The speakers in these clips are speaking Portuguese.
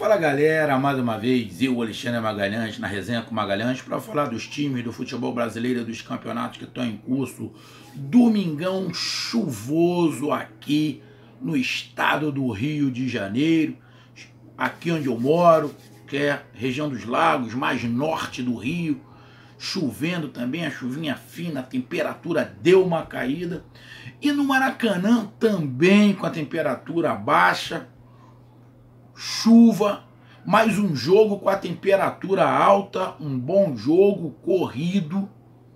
Fala galera, mais uma vez, eu, Alexandre Magalhães, na Resenha com Magalhães, para falar dos times do futebol brasileiro e dos campeonatos que estão em curso. Domingão chuvoso aqui no estado do Rio de Janeiro, aqui onde eu moro, que é região dos lagos, mais norte do Rio. Chovendo também, a chuvinha fina, a temperatura deu uma caída. E no Maracanã também com a temperatura baixa. Chuva, mais um jogo com a temperatura alta, um bom jogo, corrido,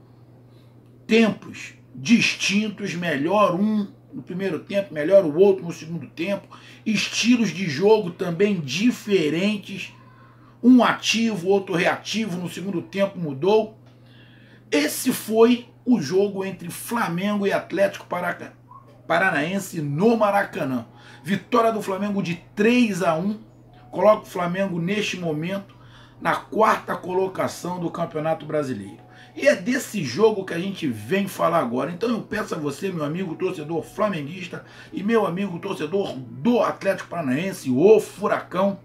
tempos distintos, melhor um no primeiro tempo, melhor o outro no segundo tempo, estilos de jogo também diferentes, um ativo, outro reativo, no segundo tempo mudou. Esse foi o jogo entre Flamengo e Atlético Paranaense no Maracanã. Vitória do Flamengo de 3-1, coloca o Flamengo neste momento na quarta colocação do Campeonato Brasileiro. E é desse jogo que a gente vem falar agora. Então eu peço a você, meu amigo torcedor flamenguista e meu amigo torcedor do Atlético Paranaense, o Furacão,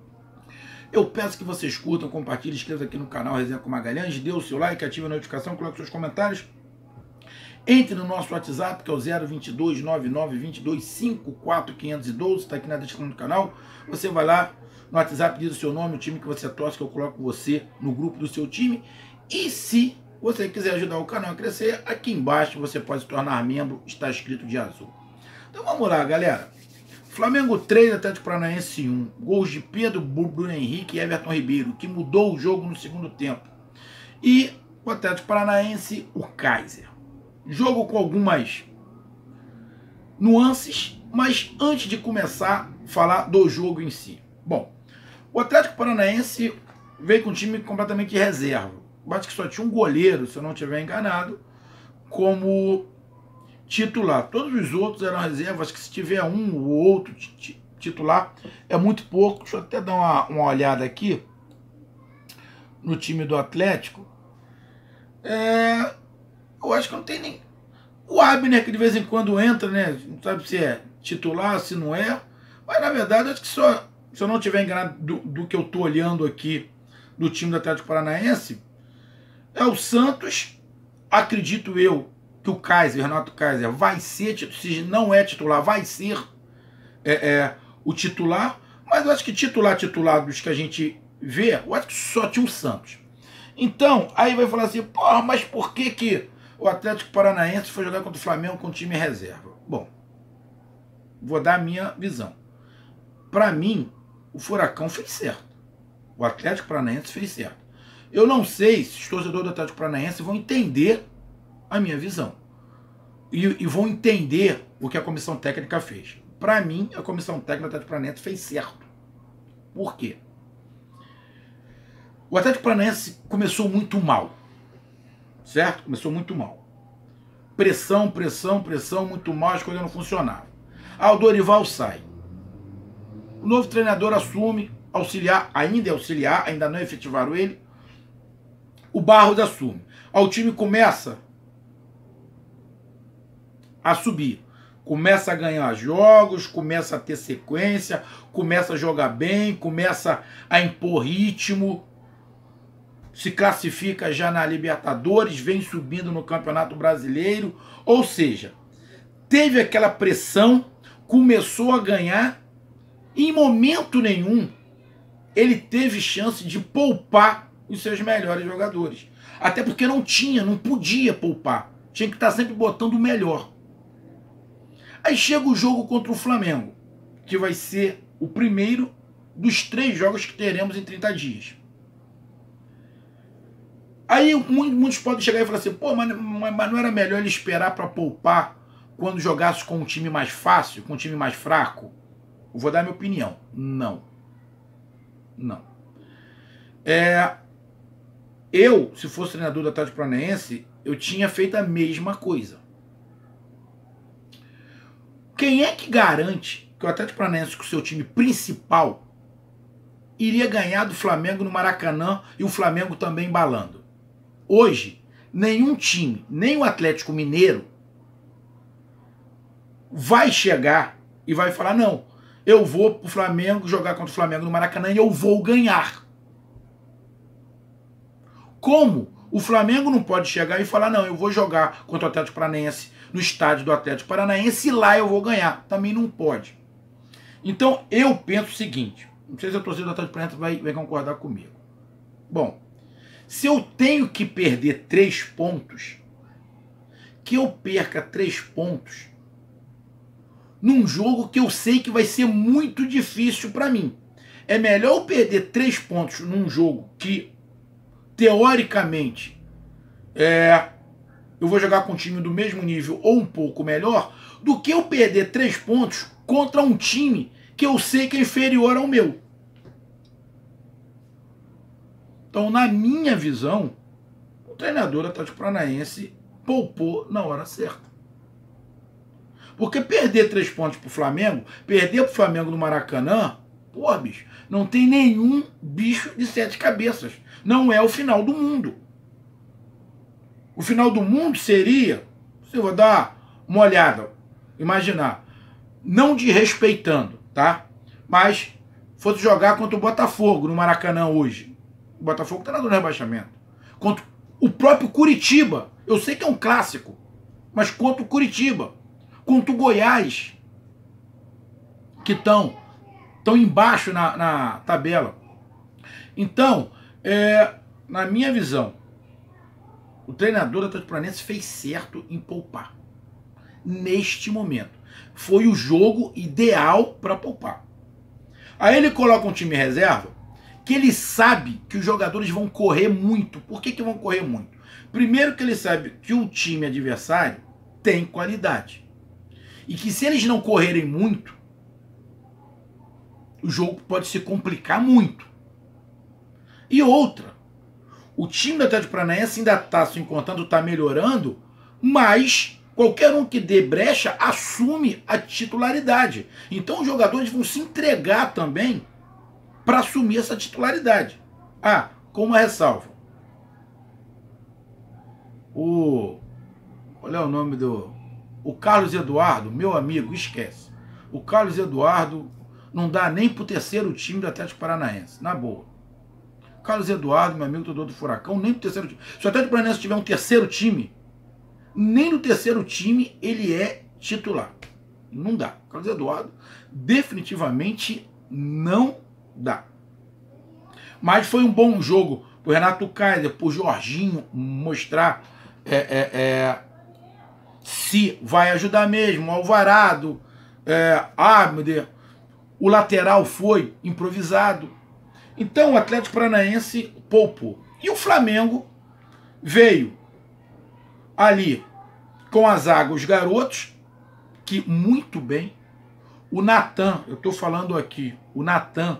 eu peço que vocês curtam, compartilhem, inscrevam aqui no canal Resenha com Magalhães, dê o seu like, ative a notificação, coloque seus comentários. Entre no nosso WhatsApp, que é o 022 99 22 54 512, está aqui na descrição do canal. Você vai lá no WhatsApp, diz o seu nome, o time que você torce, que eu coloco você no grupo do seu time. E se você quiser ajudar o canal a crescer, aqui embaixo você pode se tornar membro, está escrito de azul. Então vamos lá, galera. Flamengo 3, Atlético Paranaense 1. Gols de Pedro, Bruno Henrique e Everton Ribeiro, que mudou o jogo no segundo tempo. E o Atlético Paranaense, o Kaiser. Jogo com algumas nuances, mas antes de começar a falar do jogo em si. Bom, o Atlético Paranaense veio com um time completamente reserva. Acho que só tinha um goleiro, se eu não estiver enganado, como titular. Todos os outros eram reservas, que se tiver um ou outro titular, é muito pouco. Deixa eu até dar uma olhada aqui no time do Atlético. Eu acho que não tem nem... O Abner, que de vez em quando entra, né? Não sabe se é titular, se não é. Mas, na verdade, acho que só... Se eu não estiver enganado do que eu estou olhando aqui do time do Atlético Paranaense, é o Santos. Acredito eu que o Kaiser, Renato Kaiser, vai ser, se não é titular, vai ser o titular. Mas eu acho que titular dos que a gente vê, eu acho que só tinha o Santos. Então, aí vai falar assim, porra, mas por que o Atlético Paranaense foi jogar contra o Flamengo com time reserva? Bom, vou dar a minha visão. Para mim, o Furacão fez certo. O Atlético Paranaense fez certo. Eu não sei se os torcedores do Atlético Paranaense vão entender a minha visão. E vão entender o que a comissão técnica fez. Para mim, a comissão técnica do Atlético Paranaense fez certo. Por quê? O Atlético Paranaense começou muito mal. Certo? Começou muito mal. Pressão, muito mal, as coisas não funcionavam. O Dorival sai. O novo treinador assume, ainda não efetivaram ele. O Barros assume. O time começa a subir. Começa a ganhar jogos, começa a ter sequência, começa a jogar bem, começa a impor ritmo. Se classifica já na Libertadores, vem subindo no Campeonato Brasileiro, ou seja, teve aquela pressão, começou a ganhar, e em momento nenhum ele teve chance de poupar os seus melhores jogadores. Até porque não podia poupar, tinha que estar sempre botando o melhor. Aí chega o jogo contra o Flamengo, que vai ser o primeiro dos 3 jogos que teremos em 30 dias. Aí muitos podem chegar e falar assim, pô, mas não era melhor ele esperar para poupar quando jogasse com um time mais fácil, com um time mais fraco? Eu vou dar minha opinião. Não. Eu, se fosse treinador do Atlético Paranaense, eu tinha feito a mesma coisa. Quem é que garante que o Atlético Paranaense, com o seu time principal, iria ganhar do Flamengo no Maracanã e o Flamengo também embalando? Hoje, nenhum time, nem o Atlético Mineiro, vai chegar e vai falar, não, eu vou pro Flamengo jogar contra o Flamengo no Maracanã e eu vou ganhar. Como o Flamengo não pode chegar e falar, não, eu vou jogar contra o Atlético Paranaense no estádio do Atlético Paranaense e lá eu vou ganhar. Também não pode. Então eu penso o seguinte, não sei se a torcida do Atlético Paranaense vai concordar comigo. Bom, se eu tenho que perder 3 pontos, que eu perca 3 pontos num jogo que eu sei que vai ser muito difícil para mim. É melhor eu perder 3 pontos num jogo que, teoricamente, eu vou jogar com um time do mesmo nível ou um pouco melhor, do que eu perder 3 pontos contra um time que eu sei que é inferior ao meu. Então, na minha visão, o treinador Atlético Paranaense poupou na hora certa. Porque perder 3 pontos pro Flamengo, perder pro Flamengo no Maracanã, pô, bicho, não tem nenhum bicho de 7 cabeças. Não é o final do mundo. O final do mundo seria, se eu vou dar uma olhada, imaginar, não desrespeitando, tá? Mas fosse jogar contra o Botafogo no Maracanã hoje. O Botafogo está no rebaixamento. Contra o próprio Curitiba. Eu sei que é um clássico, mas contra o Curitiba. Contra o Goiás, que estão embaixo na tabela. Então, na minha visão, o treinador do Atlético Paranaense fez certo em poupar. Neste momento. Foi o jogo ideal para poupar. Aí ele coloca um time reserva que ele sabe que os jogadores vão correr muito. Por que vão correr muito? Primeiro que ele sabe que o time adversário tem qualidade. E que se eles não correrem muito, o jogo pode se complicar muito. E outra, o time do Atlético Paranaense ainda está se encontrando, está melhorando, mas qualquer um que dê brecha assume a titularidade. Então os jogadores vão se entregar também para assumir essa titularidade. Ah, com uma ressalva. Qual é o nome do... O Carlos Eduardo, meu amigo, esquece. O Carlos Eduardo não dá nem pro terceiro time do Atlético Paranaense, na boa. Carlos Eduardo, meu amigo, torcedor do Furacão, nem pro terceiro time. Se o Atlético Paranaense tiver um terceiro time, nem no terceiro time ele é titular. Não dá. Carlos Eduardo definitivamente não dá. Mas foi um bom jogo pro Renato Kaiser, pro Jorginho mostrar se vai ajudar mesmo. O Alvarado, meu Deus, o lateral foi improvisado. Então o Atlético Paranaense poupou. E o Flamengo veio ali com a zaga, os garotos, que muito bem. O Natan, eu estou falando aqui, o Natan,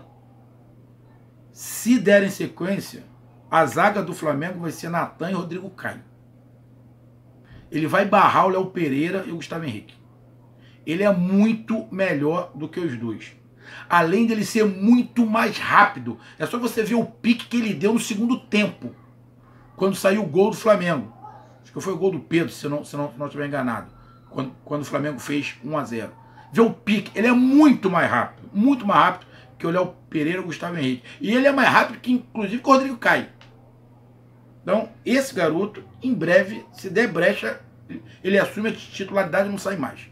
se derem sequência, a zaga do Flamengo vai ser Natan e Rodrigo Caio. Ele vai barrar o Léo Pereira e o Gustavo Henrique. Ele é muito melhor do que os dois. Além dele ser muito mais rápido. É só você ver o pique que ele deu no segundo tempo, quando saiu o gol do Flamengo. Acho que foi o gol do Pedro, se não estiver enganado. Quando o Flamengo fez 1-0. Vê o pique. Ele é muito mais rápido que o Léo Pereira e o Gustavo Henrique. E ele é mais rápido que, inclusive, que o Rodrigo Caio. Então, esse garoto, em breve, se der brecha, ele assume a titularidade e não sai mais.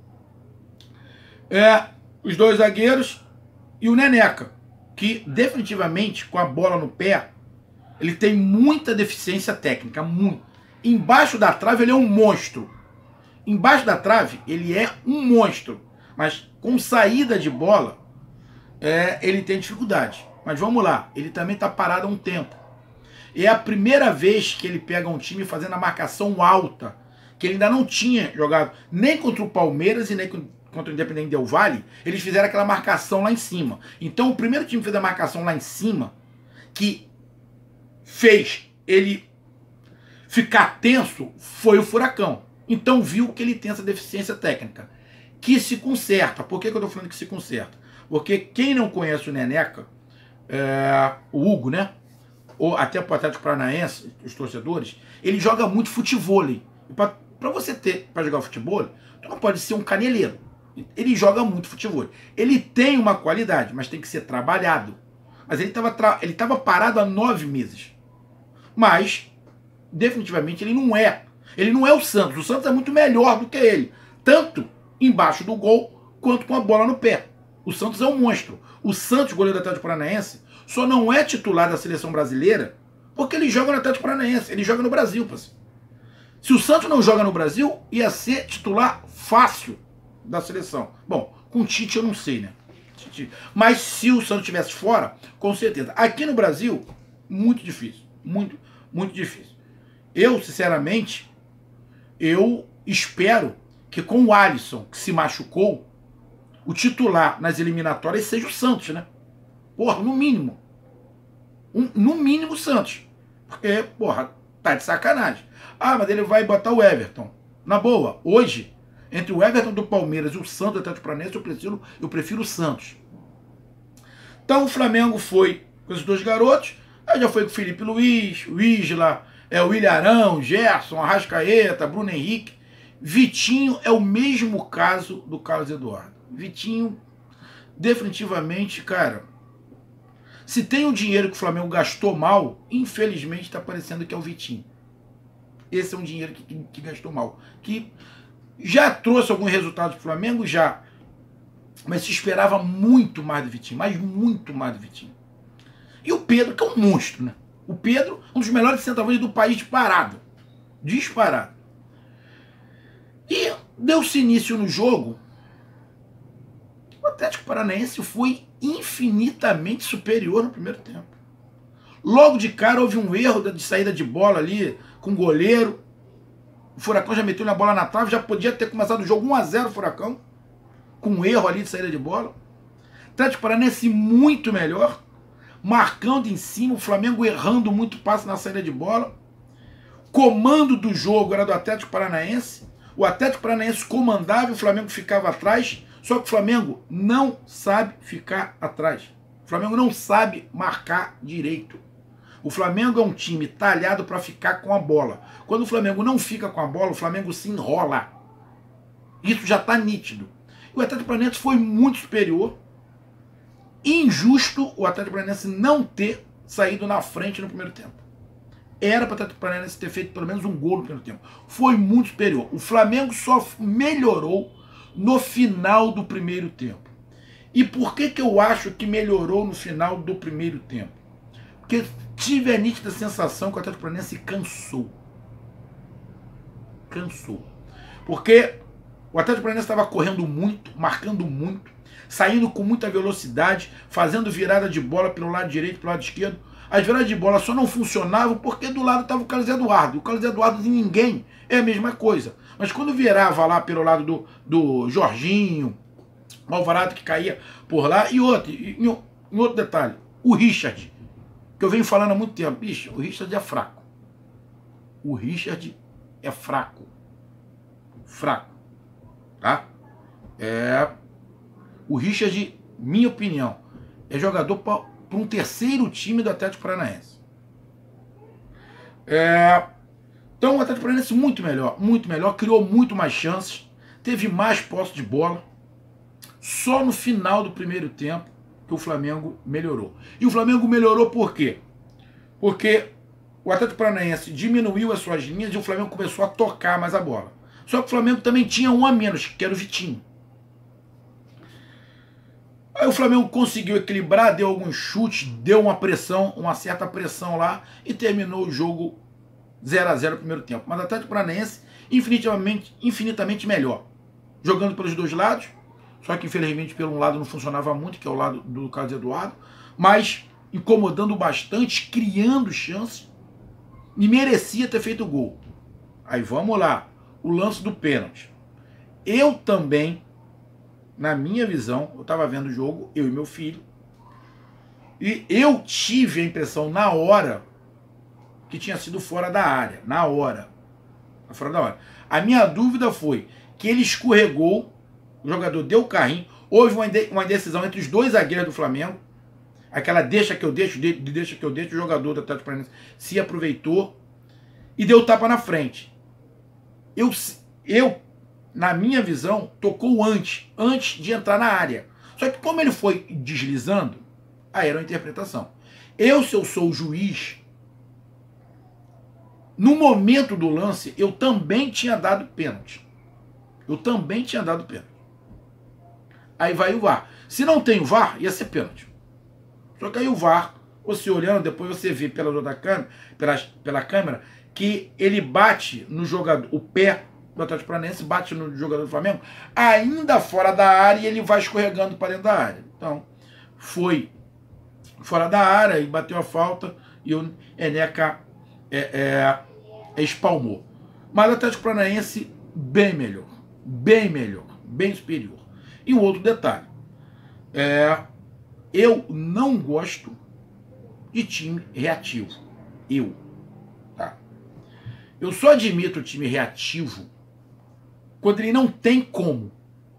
Os dois zagueiros e o Neneca, que definitivamente, com a bola no pé, ele tem muita deficiência técnica, muito. Embaixo da trave ele é um monstro. Embaixo da trave ele é um monstro. Mas com saída de bola, ele tem dificuldade. Mas vamos lá, ele também está parado há um tempo. É a primeira vez que ele pega um time fazendo a marcação alta, que ele ainda não tinha jogado nem contra o Palmeiras e nem contra o Independente Del Valle. Eles fizeram aquela marcação lá em cima. Então o primeiro time que fez a marcação lá em cima, que fez ele ficar tenso, foi o Furacão. Então viu que ele tem essa deficiência técnica, que se conserta. Por que eu estou falando que se conserta? Porque quem não conhece o Neneca, o Hugo, né? Ou até o Atlético Paranaense, os torcedores, ele joga muito futevôlei. Para você para jogar futebol, tu não pode ser um caneleiro. Ele joga muito futebol. Ele tem uma qualidade, mas tem que ser trabalhado. Mas ele estava parado há 9 meses. Mas, definitivamente, ele não é. Ele não é o Santos. O Santos é muito melhor do que ele. Tanto embaixo do gol, quanto com a bola no pé. O Santos é um monstro. O Santos, goleiro do Atlético Paranaense, só não é titular da seleção brasileira porque ele joga no Atlético Paranaense. Ele joga no Brasil, parceiro. Se o Santos não joga no Brasil, ia ser titular fácil da seleção. Bom, com o Tite eu não sei, né? Mas se o Santos estivesse fora, com certeza. Aqui no Brasil, muito difícil. Muito, muito difícil. Eu, sinceramente, eu espero que com o Alisson, que se machucou, o titular nas eliminatórias seja o Santos, né? Porra, no mínimo. No mínimo o Santos. Porque, porra, tá de sacanagem. Ah, mas ele vai botar o Everton. Na boa, hoje, entre o Everton do Palmeiras e o Santos do Atlético Paranaense, eu prefiro o Santos. Então o Flamengo foi com esses dois garotos, aí já foi com o Felipe Luiz, o Isla, o Ilharão, Gerson, Arrascaeta, Bruno Henrique. Vitinho é o mesmo caso do Carlos Eduardo. Vitinho, definitivamente, cara, se tem um dinheiro que o Flamengo gastou mal, infelizmente está parecendo que é o Vitinho. Esse é um dinheiro que gastou mal. Que já trouxe alguns resultados para o Flamengo, já. Mas se esperava muito mais do Vitinho. Mas muito mais do Vitinho. E o Pedro, que é um monstro, né? O Pedro, um dos melhores centroavantes do país, disparado. Disparado. E deu-se início no jogo. O Atlético Paranaense foi infinitamente superior no primeiro tempo. Logo de cara houve um erro de saída de bola ali com o goleiro. O Furacão já meteu a bola na trave, já podia ter começado o jogo 1-0 o Furacão, com um erro ali de saída de bola. Atlético Paranaense muito melhor, marcando em cima, o Flamengo errando muito passe na saída de bola. Comando do jogo era do Atlético Paranaense. O Atlético Paranaense comandava e o Flamengo ficava atrás. Só que o Flamengo não sabe ficar atrás. O Flamengo não sabe marcar direito. O Flamengo é um time talhado para ficar com a bola. Quando o Flamengo não fica com a bola, o Flamengo se enrola. Isso já está nítido. O Atlético Paranaense foi muito superior. Injusto o Atlético Paranaense não ter saído na frente no primeiro tempo. Era para o Atlético Paranaense ter feito pelo menos um gol no primeiro tempo. Foi muito superior. O Flamengo só melhorou no final do primeiro tempo. E por que eu acho que melhorou no final do primeiro tempo? Porque tive a nítida sensação que o Atlético Paranaense cansou. Cansou. Porque o Atlético Paranaense estava correndo muito, marcando muito, saindo com muita velocidade, fazendo virada de bola pelo lado direito e pelo lado esquerdo. As viradas de bola só não funcionavam porque do lado estava o Carlos Eduardo. O Carlos Eduardo de ninguém é a mesma coisa. Mas quando virava lá pelo lado do Jorginho, o Alvarado que caía por lá, e outro detalhe, o Richard, que eu venho falando há muito tempo, bicho, o Richard é fraco. O Richard é fraco. Fraco. Tá? O Richard, minha opinião, é jogador para um terceiro time do Atlético Paranaense. Então o Atlético Paranaense muito melhor, criou muito mais chances, teve mais posse de bola. Só no final do primeiro tempo que o Flamengo melhorou. E o Flamengo melhorou por quê? Porque o Atlético Paranaense diminuiu as suas linhas e o Flamengo começou a tocar mais a bola. Só que o Flamengo também tinha um a menos, que era o Vitinho. Aí o Flamengo conseguiu equilibrar, deu alguns chutes, deu uma certa pressão lá e terminou o jogo 0-0 no primeiro tempo. Mas o Atlético Paranaense infinitamente melhor. Jogando pelos dois lados, só que infelizmente pelo um lado não funcionava muito, que é o lado do Carlos Eduardo, mas incomodando bastante, criando chances e merecia ter feito o gol. Aí vamos lá, o lance do pênalti. Eu também, na minha visão, eu estava vendo o jogo, eu e meu filho, e eu tive a impressão na hora que tinha sido fora da área, na hora, fora da hora. A minha dúvida foi que ele escorregou, o jogador deu o carrinho, houve uma indecisão entre os dois zagueiros do Flamengo, aquela deixa que eu deixo, o jogador do Atlético Paranaense se aproveitou e deu tapa na frente. Eu na minha visão, tocou antes de entrar na área. Só que como ele foi deslizando, aí era uma interpretação. Se eu sou o juiz, no momento do lance, eu também tinha dado pênalti. Aí vai o VAR. Se não tem o VAR, ia ser pênalti. Só que aí o VAR, você olhando, depois você vê pela câmera, que ele bate no jogador, o pé do Atlético Paranaense bate no jogador do Flamengo, ainda fora da área, e ele vai escorregando para dentro da área. Então, foi fora da área e bateu a falta, e o Eneca espalmou. Mas o Atlético Paranaense bem melhor, bem superior. E um outro detalhe, eu não gosto de time reativo. Tá? Eu só admito o time reativo quando ele não tem como.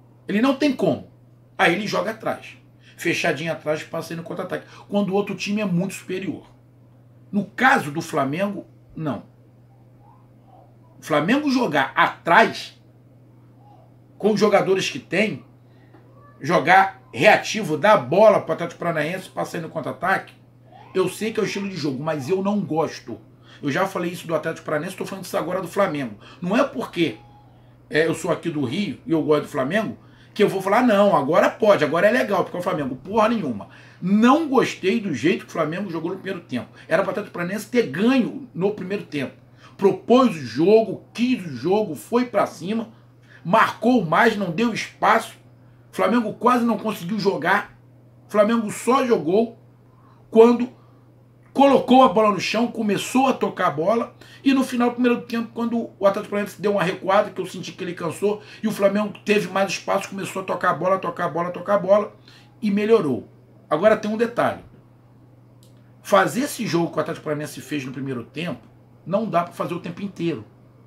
Aí ele joga atrás. Fechadinho atrás, passa aí no contra-ataque. Quando o outro time é muito superior. No caso do Flamengo, não. O Flamengo jogar atrás, com os jogadores que tem, jogar reativo, dar a bola para o Atlético Paranaense, passar aí no contra-ataque, eu sei que é o estilo de jogo, mas eu não gosto. Eu já falei isso do Atlético Paranaense, estou falando isso agora do Flamengo. Não é porque eu sou aqui do Rio e eu gosto do Flamengo que eu vou falar, não, agora pode, agora é legal, porque é o Flamengo. Porra nenhuma. Não gostei do jeito que o Flamengo jogou no primeiro tempo. Era para o Atlético Paranaense ter ganho no primeiro tempo. Propôs o jogo, quis o jogo, foi para cima, marcou mais, não deu espaço. O Flamengo quase não conseguiu jogar. O Flamengo só jogou quando colocou a bola no chão, começou a tocar a bola, e no final do primeiro tempo, quando o Atlético Paranaense deu uma recuada, que eu senti que ele cansou, e o Flamengo teve mais espaço, começou a tocar a bola, e melhorou. Agora tem um detalhe. Fazer esse jogo que o Atlético Paranaense fez no primeiro tempo, não dá para fazer o tempo inteiro.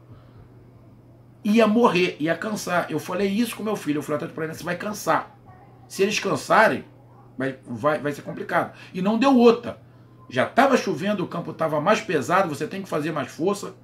Ia morrer, ia cansar. Eu falei isso com meu filho, eu falei, o Atlético Paranaense vai cansar. Se eles cansarem, vai ser complicado. E não deu outra. Já estava chovendo, o campo estava mais pesado, você tem que fazer mais força.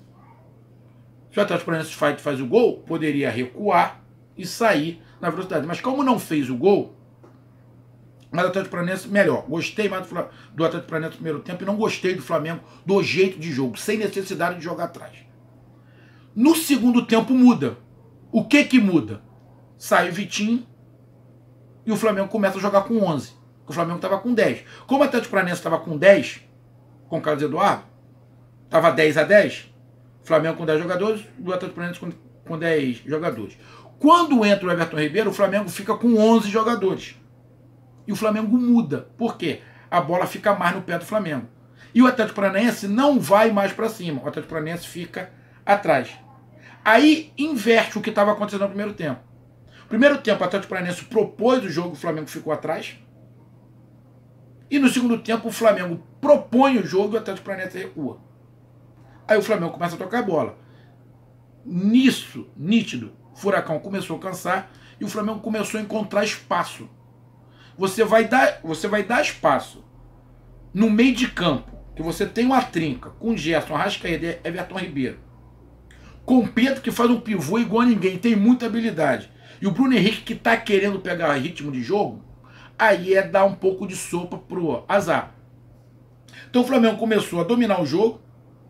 Se o Atlético Paranaense faz o gol, poderia recuar e sair na velocidade. Mas como não fez o gol, mas o Atlético Paranaense, melhor, gostei mais do Atlético Paranaense no primeiro tempo e não gostei do Flamengo, do jeito de jogo, sem necessidade de jogar atrás. No segundo tempo muda. O que muda? Sai o Vitinho e o Flamengo começa a jogar com 11. O Flamengo estava com 10. Como o Atlético Paranaense estava com 10, com o Carlos Eduardo, estava 10-10, Flamengo com 10 jogadores, o Atlético Paranaense com 10 jogadores. Quando entra o Everton Ribeiro, o Flamengo fica com 11 jogadores. E o Flamengo muda. Por quê? A bola fica mais no pé do Flamengo. E o Atlético Paranaense não vai mais para cima. O Atlético Paranaense fica atrás. Aí inverte o que estava acontecendo no primeiro tempo. No primeiro tempo, o Atlético Paranaense propôs o jogo, o Flamengo ficou atrás. E no segundo tempo, o Flamengo propõe o jogo e o Atlético Paranaense recua. Aí o Flamengo começa a tocar a bola. Nisso, nítido, o Furacão começou a cansar e o Flamengo começou a encontrar espaço. Você vai dar espaço no meio de campo, que você tem uma trinca com Gerson, Arrascaeta e Everton Ribeiro, com o Pedro, que faz um pivô igual a ninguém, tem muita habilidade, e o Bruno Henrique, que está querendo pegar ritmo de jogo, aí é dar um pouco de sopa pro azar. Então o Flamengo começou a dominar o jogo,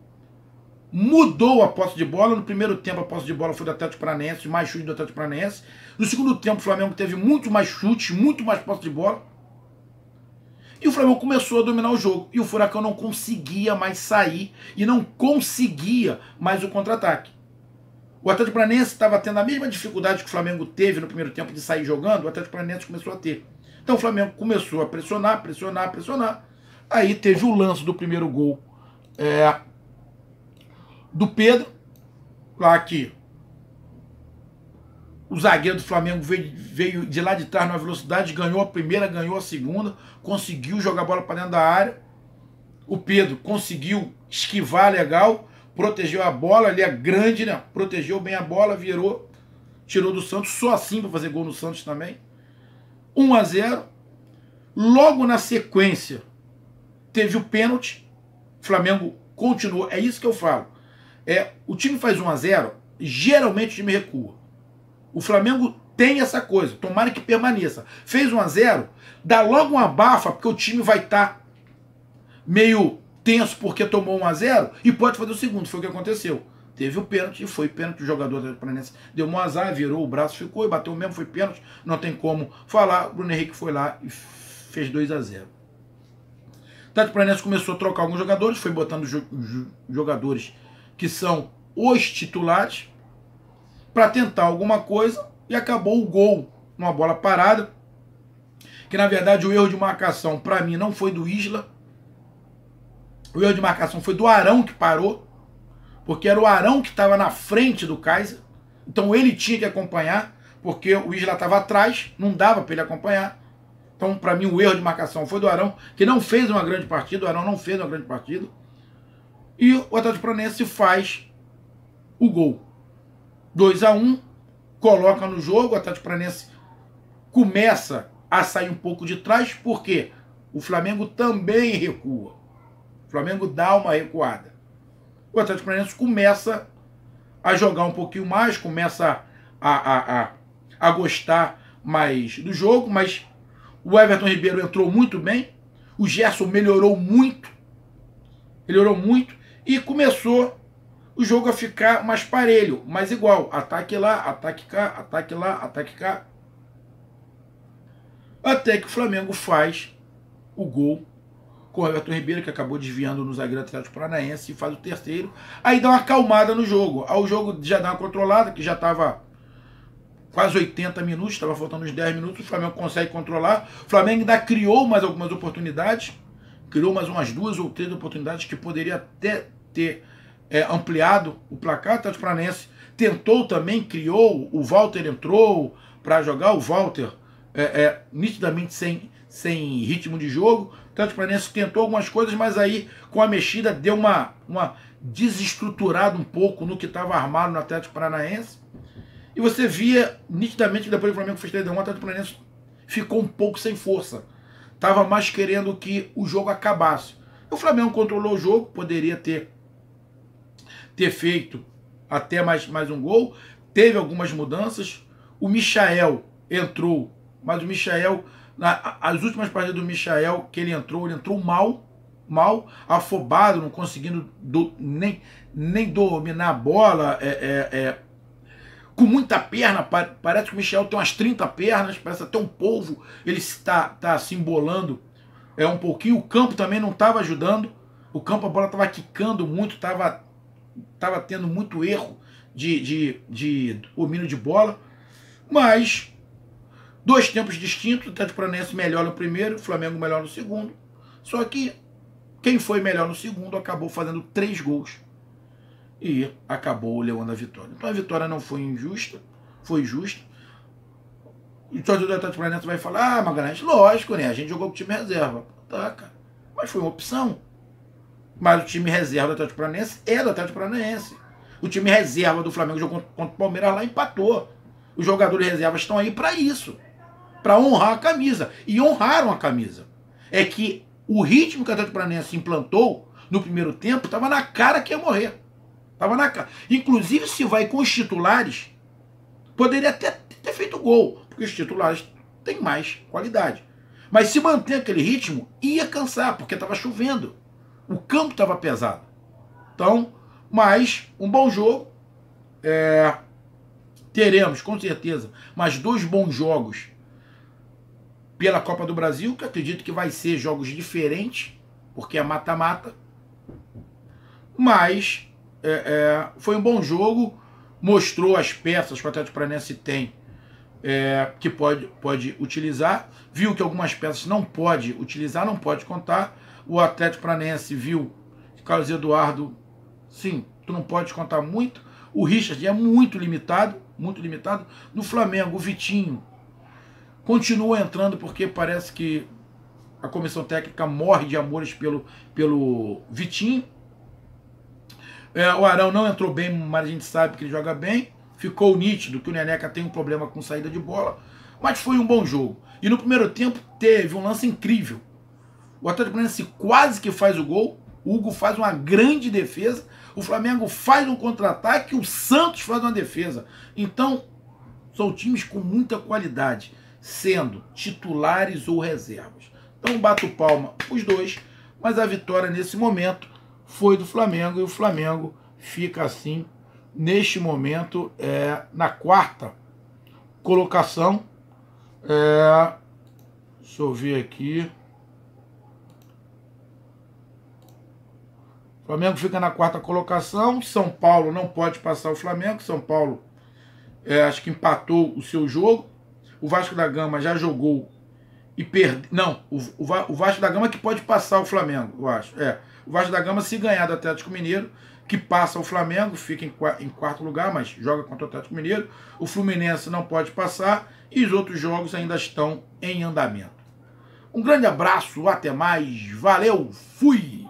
mudou a posse de bola. No primeiro tempo a posse de bola foi do Atlético Paranaense, mais chute do Atlético Paranaense. No segundo tempo o Flamengo teve muito mais chutes, muito mais posse de bola. E o Flamengo começou a dominar o jogo. E o Furacão não conseguia mais sair e não conseguia mais o contra-ataque. O Atlético Paranaense estava tendo a mesma dificuldade que o Flamengo teve no primeiro tempo de sair jogando, o Atlético Paranaense começou a ter. Então o Flamengo começou a pressionar. Aí teve o lance do primeiro gol do Pedro, lá que o zagueiro do Flamengo veio de lá de trás numa velocidade, ganhou a primeira, ganhou a segunda, conseguiu jogar a bola para dentro da área. O Pedro conseguiu esquivar legal, protegeu a bola, ele é grande, né? Protegeu bem a bola, virou, tirou do Santos, só assim para fazer gol no Santos também. 1-0. Logo na sequência, teve o pênalti. O Flamengo continuou. É isso que eu falo. O time faz 1-0, geralmente o time recua. O Flamengo tem essa coisa, tomara que permaneça. Fez 1 a 0, dá logo uma abafa, porque o time vai estar meio tenso porque tomou 1 a 0 e pode fazer o segundo, foi o que aconteceu. Teve o pênalti e foi pênalti, o jogador do Atlético deu um azar, virou o braço, ficou e bateu mesmo, foi pênalti, não tem como falar. O Bruno Henrique foi lá e fez 2 a 0. O Atlético Paranaense começou a trocar alguns jogadores, foi botando jogadores que são os titulares para tentar alguma coisa e acabou o gol numa bola parada, que na verdade o erro de marcação para mim não foi do Isla, o erro de marcação foi do Arão que parou, porque era o Arão que estava na frente do Kaiser, então ele tinha que acompanhar, porque o Isla estava atrás, não dava para ele acompanhar. Então, para mim, o erro de marcação foi do Arão, que não fez uma grande partida. O Arão não fez uma grande partida. E o Atlético Paranaense faz o gol. 2 a 1, coloca no jogo. O Atlético Paranaense começa a sair um pouco de trás, porque o Flamengo também recua. O Flamengo dá uma recuada. O Atlético Paranaense começa a jogar um pouquinho mais, começa a gostar mais do jogo, mas o Everton Ribeiro entrou muito bem, o Gerson melhorou muito e começou o jogo a ficar mais parelho, mais igual, ataque lá, ataque cá, ataque lá, ataque cá. Até que o Flamengo faz o gol com o Everton Ribeiro, que acabou desviando no zagueiro Atlético Paranaense, e faz o terceiro. Aí dá uma acalmada no jogo. Aí o jogo já dá uma controlada, que já estava quase 80 minutos, estava faltando uns 10 minutos, o Flamengo consegue controlar. O Flamengo ainda criou mais algumas oportunidades, criou mais umas 2 ou 3 oportunidades que poderia até ter ampliado o placar. O Atlético Paranaense tentou também, criou, o Walter entrou para jogar, o Walter nitidamente sem ritmo de jogo. O Atlético Paranaense tentou algumas coisas, mas aí com a mexida deu uma desestruturada um pouco no que estava armado no Atlético Paranaense. E você via nitidamente que depois do Flamengo fez 3 a 1, o Atlético Paranaense ficou um pouco sem força. Estava mais querendo que o jogo acabasse. O Flamengo controlou o jogo, poderia ter feito até mais um gol. Teve algumas mudanças. O Michael entrou, mas o Michael, as últimas partidas do Michael que ele entrou mal, afobado, não conseguindo nem dominar a bola, com muita perna. Parece que o Michel tem umas 30 pernas, parece até um polvo, ele está se embolando um pouquinho. O campo também não estava ajudando, o campo, a bola estava quicando muito, estava tendo muito erro de domínio de bola, mas 2 tempos distintos. O Atlético Paranaense melhor no primeiro, o Flamengo melhor no segundo, só que quem foi melhor no segundo acabou fazendo 3 gols e acabou levando a vitória. Então a vitória não foi injusta, foi justa. E o torcedor do Atlético Paranaense vai falar: Magalhães, lógico, né? A gente jogou com o time reserva. Tá, cara. Mas foi uma opção. Mas o time reserva do Atlético Paranaense é do Atlético Paranaense. O time reserva do Flamengo jogou contra o Palmeiras lá e empatou. Os jogadores reservas estão aí para isso, para honrar a camisa. E honraram a camisa. É que o ritmo que o Atlético Paranaense implantou no primeiro tempo estava na cara que ia morrer. Tava na cara. Inclusive, se vai com os titulares, poderia até ter feito gol, porque os titulares têm mais qualidade. Mas se manter aquele ritmo, ia cansar, porque estava chovendo. O campo estava pesado. Então, mas um bom jogo. Teremos, com certeza, mais 2 bons jogos pela Copa do Brasil, que acredito que vai ser jogos diferentes, porque é mata-mata. Mas foi um bom jogo, mostrou as peças que o Atlético Paranaense tem, que pode utilizar, viu que algumas peças não pode utilizar, não pode contar. O Atlético Paranaense viu que Carlos Eduardo, sim, tu não pode contar muito. O Richard é muito limitado, muito limitado. No Flamengo, o Vitinho continua entrando, porque parece que a comissão técnica morre de amores pelo Vitinho. O Arão não entrou bem, mas a gente sabe que ele joga bem. Ficou nítido que o Neneca tem um problema com saída de bola, mas foi um bom jogo. E no primeiro tempo teve um lance incrível. O Atlético Paranaense quase que faz o gol, o Hugo faz uma grande defesa, o Flamengo faz um contra-ataque, o Santos faz uma defesa. Então, São times com muita qualidade, sendo titulares ou reservas. Então bato palma os dois, mas a vitória nesse momento foi do Flamengo, e o Flamengo fica assim, neste momento, na quarta colocação. Deixa eu ver aqui. O Flamengo fica na quarta colocação. São Paulo não pode passar o Flamengo. São Paulo acho que empatou o seu jogo. O Vasco da Gama já jogou e perdeu. Não, o Vasco da Gama que pode passar o Flamengo, eu acho. O Vasco da Gama, se ganhar do Atlético Mineiro, que passa o Flamengo, fica em quarto lugar, mas joga contra o Atlético Mineiro. O Fluminense não pode passar e os outros jogos ainda estão em andamento. Um grande abraço, até mais, valeu, fui!